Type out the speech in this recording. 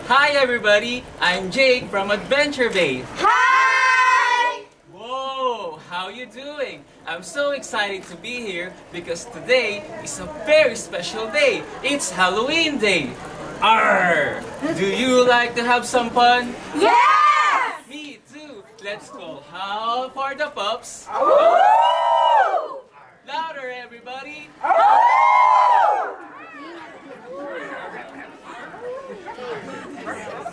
Hi everybody, I'm Jake from Adventure Bay. Hi! Whoa, how you doing? I'm so excited to be here because today is a very special day. It's Halloween Day. Arr! Do you like to have some fun? Yes! Me too. Let's go howl for the pups. Woo! Louder everybody. Woo!